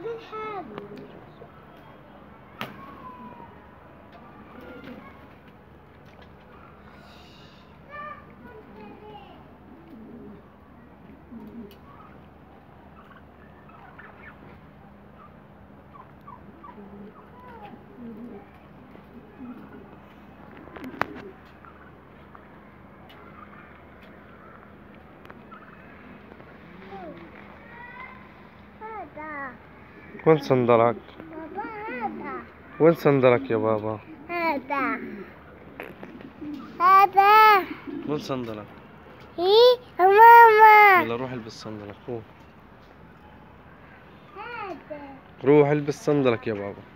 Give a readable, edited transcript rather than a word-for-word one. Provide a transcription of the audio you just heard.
جايبين حاجة. هذا وين صندلك؟ بابا، هذا وين صندلك يا بابا؟ هذا وين صندلك؟ ايه ماما. يلا روح البس صندلك، روح هذا روح البس صندلك يا بابا.